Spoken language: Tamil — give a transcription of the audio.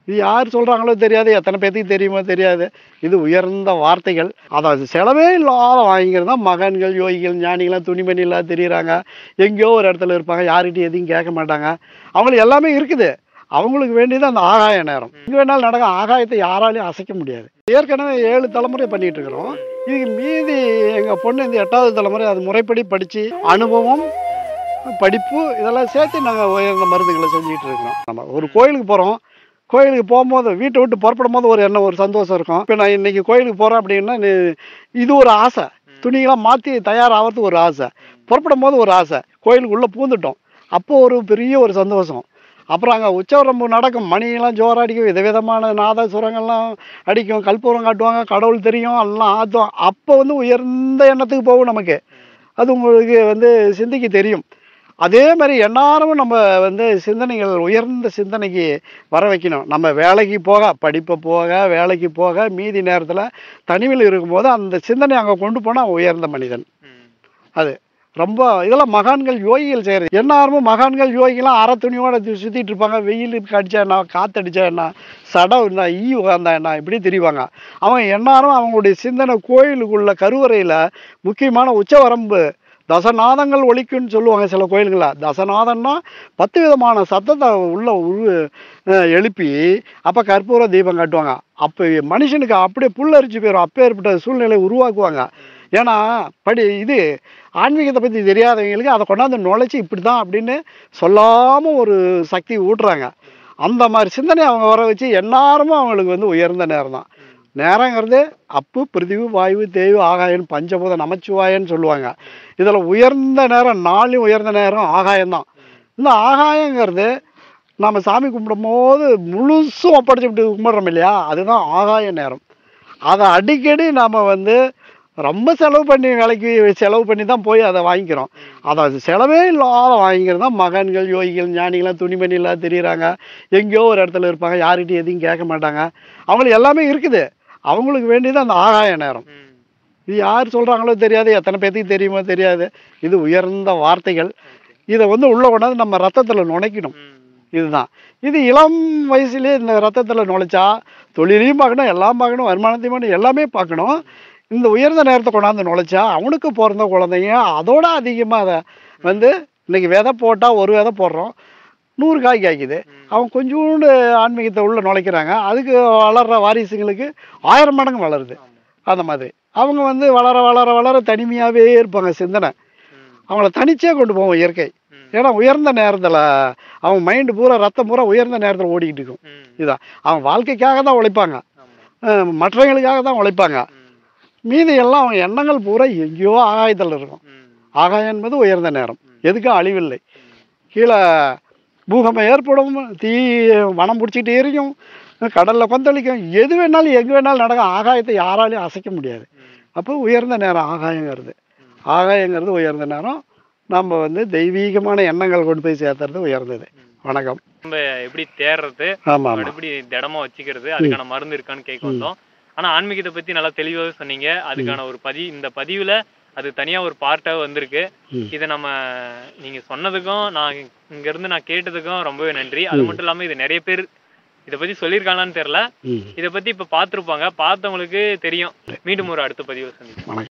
இது யார் சொல்கிறாங்களோ தெரியாது, எத்தனை பேர்த்துக்கு தெரியுமோ தெரியாது. இது உயர்ந்த வார்த்தைகள். அதாவது செலவே இல்லாத வாங்கிக்கிறது தான் மகான்கள், யோகிகள், ஞானிகள்லாம் துணிமணி இல்லாத தெரியுறாங்க. எங்கேயோ ஒரு இடத்துல இருப்பாங்க, யார்கிட்டையும் எதையும் கேட்க மாட்டாங்க. அவங்களுக்கு எல்லாமே இருக்குது. அவங்களுக்கு வேண்டியது அந்த ஆகாய நேரம். எங்கே வேணாலும் நடக்கும். ஆகாயத்தை யாராலையும் அசைக்க முடியாது. ஏற்கனவே 7 தலைமுறை பண்ணிட்டு இருக்கிறோம். இதுக்கு மீதி எங்கள் பொண்ணு இந்த 8வது தலைமுறை அது முறைப்படி படித்து அனுபவம், படிப்பு இதெல்லாம் சேர்த்து நாங்கள் உயர்ந்த மருந்துகளை செஞ்சுக்கிட்டு இருக்கிறோம். நம்ம ஒரு கோயிலுக்கு போகிறோம். கோயிலுக்கு போகும்போது வீட்டை விட்டு புறப்படும் போது ஒரு ஒரு சந்தோஷம் இருக்கும். இப்போ நான் இன்னைக்கு கோயிலுக்கு போகிறேன் அப்படின்னா இது ஒரு ஆசை. துணிகளாம் மாற்றி தயாராகிறது ஒரு ஆசை. புறப்படும் போது ஒரு ஆசை. கோயிலுக்கு உள்ளே பூந்துட்டோம். அப்போ ஒரு பெரிய ஒரு சந்தோஷம். அப்புறம் அங்கே உச்சவரம்பு நடக்கும். மணியெல்லாம் ஜோராக அடிக்கும். விதவிதமான நாதசுரங்கள்லாம் அடிக்கும். கற்பூரம் காட்டுவாங்க. கடவுள் தெரியும். எல்லாம் ஆத்தும். அப்போ உயர்ந்த எண்ணத்துக்கு போகும் நமக்கு. அது உங்களுக்கு சிந்திக்க தெரியும். அதே மாதிரி எந்நேரமும் நம்ம சிந்தனைகள் உயர்ந்த சிந்தனைக்கு வர வைக்கணும். நம்ம வேலைக்கு போக, படிப்பை போக, வேலைக்கு போக, மீதி நேரத்தில் தனிமையில் இருக்கும்போது அந்த சிந்தனை அங்கே கொண்டு போனால் உயர்ந்த மனிதன். அது ரொம்ப இதெல்லாம் மகான்கள் யோகிகள் செய்கிறது. எந்நேரமும் மகான்கள் யோகிகள்லாம் அரை துணியோட சுற்றிட்டு இருப்பாங்க. வெயிலுக்கு அடித்தா என்ன, காற்றடிச்சா என்ன, சடம் என்ன, ஈ உகாந்தா என்ன, இப்படி தெரிவாங்க. அவங்க எந்நேரம் அவங்களுடைய சிந்தனை கோயிலுக்குள்ள கருவறையில் முக்கியமான உச்சவரம்பு தசநாதங்கள் ஒலிக்குன்னு சொல்லுவாங்க சில கோயில்களில். தசநாதன்னா 10 விதமான சத்தத்தை உள்ள எழுப்பி அப்போ கற்பூர தீபம் காட்டுவாங்க. அப்போ மனுஷனுக்கு அப்படியே புல்லரிச்சு போயிடும். அப்பேற்பட்ட சூழ்நிலையை உருவாக்குவாங்க. ஏன்னா இது ஆன்மீகத்தை பற்றி தெரியாதவங்களுக்கு அதை கொண்டாந்து நுழைச்சி இப்படி தான் அப்படின்னு சொல்லாமல் ஒரு சக்தி ஊட்டுறாங்க. அந்த மாதிரி சிந்தனை அவங்க வர வச்சு எந்நேரமும் அவங்களுக்கு உயர்ந்த நேரம் தான். நேரங்கிறது அப்பு, பிரிதிவு, வாயு, தேய்வு, ஆகாயம், பஞ்சபூத நமச்சிவாயன்னு சொல்லுவாங்க. இதில் உயர்ந்த நேரம், நாளையும் உயர்ந்த நேரம் ஆகாயம்தான். இந்த ஆகாயங்கிறது நம்ம சாமி கும்பிடும் போது முழுசும் ஒப்படைச்சிட்டு கும்பிட்றோம் இல்லையா, அதுதான் ஆகாய நேரம். அதை அடிக்கடி நாம் ரொம்ப செலவு பண்ணி விலைக்கு செலவு பண்ணி தான் போய் அதை வாங்கிக்கிறோம். அதாவது செலவே இல்லாத வாங்கிக்கிறது தான் மகான்கள், யோகிகள், ஞானிகள்லாம் துணிமணி இல்லாத தெரியுறாங்க. எங்கேயோ ஒரு இடத்துல இருப்பாங்க, யார்கிட்டையும் எதையும் கேட்க மாட்டாங்க. அவங்களுக்கு எல்லாமே இருக்குது. அவங்களுக்கு வேண்டியது அந்த ஆகாய நேரம். இது யார் சொல்கிறாங்களோ தெரியாது, எத்தனை பேர்த்துக்கு தெரியுமோ தெரியாது. இது உயர்ந்த வார்த்தைகள். இதை உள்ளே கொண்டாந்து நம்ம ரத்தத்தில் நுழைக்கணும். இதுதான். இது இளம் வயசுலேயே இந்த ரத்தத்தில் நுழைச்சா தொழிலையும் பார்க்கணும், எல்லாம் பார்க்கணும், வருமானத்தையும் பார்க்கணும், எல்லாமே பார்க்கணும். இந்த உயர்ந்த நேரத்தை கொண்டாந்து நுழைச்சா அவனுக்கு பிறந்த குழந்தைங்க அதோட அதிகமாக அதை இன்னைக்கு விதை போட்டால் ஒரு விதை போடுறோம், 100 காய் காய்க்குது. அவன் கொஞ்சோண்டு ஆன்மீகத்தை உள்ள நுழைக்கிறாங்க. அதுக்கு வளர்கிற வாரிசுங்களுக்கு 1000 மடங்கு வளருது. அந்த மாதிரி அவங்க வளர வளர வளர தனிமையாகவே இருப்பாங்க. சிந்தனை அவங்கள தனிச்சே கொண்டு போவோம் இயற்கை. ஏன்னா உயர்ந்த நேரத்தில் அவங்க மைண்டு பூரா, ரத்தம் பூரா உயர்ந்த நேரத்தில் ஓடிக்கிட்டு இருக்கும். இதுதான் அவங்க வாழ்க்கைக்காக தான் உழைப்பாங்க, மற்றவங்களுக்காக தான் உழைப்பாங்க. மீதி எல்லாம் அவங்க எண்ணங்கள் பூரா எங்கேயோ ஆகாயத்தில் இருக்கும். ஆகாயம் என்பது உயர்ந்த நேரம். எதுக்கும் அழிவில்லை. கீழே பூகம்பம் ஏற்படும், தீ வனம் பிடிச்சிக்கிட்டு எரியும், கடலில் கொந்தளிக்கும், எது வேணாலும் எங்கே வேணாலும் நடக்கும். ஆகாயத்தை யாராலையும் அசைக்க முடியாது. அப்போ உயர்ந்த நேரம் ஆகாயங்கிறது. ஆகாயங்கிறது உயர்ந்த நேரம். நம்ம தெய்வீகமான எண்ணங்கள் கொண்டு போய் சேர்த்துறது உயர்ந்தது. வணக்கம். நம்ம எப்படி தேடுறது, எப்படி திடமா வச்சுக்கிறது, அதுக்கான மருந்து இருக்கான்னு கேட்க வந்தோம். ஆனா ஆன்மீகத்தை பத்தி நல்லா தெளிவாக சொன்னீங்க. அதுக்கான ஒரு இந்த பதிவுல அது தனியா ஒரு பார்ட்டாக வந்திருக்கு. இதை நீங்க சொன்னதுக்கும் நான் இங்க இருந்து கேட்டதுக்கும் ரொம்பவே நன்றி. அது மட்டும் இல்லாம இது நிறைய பேர் இதை பத்தி சொல்லியிருக்காங்களான்னு தெரியல. இதை பத்தி இப்ப பார்த்திருப்பாங்க. பார்த்தவங்களுக்கு தெரியும். மீண்டும் ஒரு அடுத்த பதிவு சந்திப்போம்.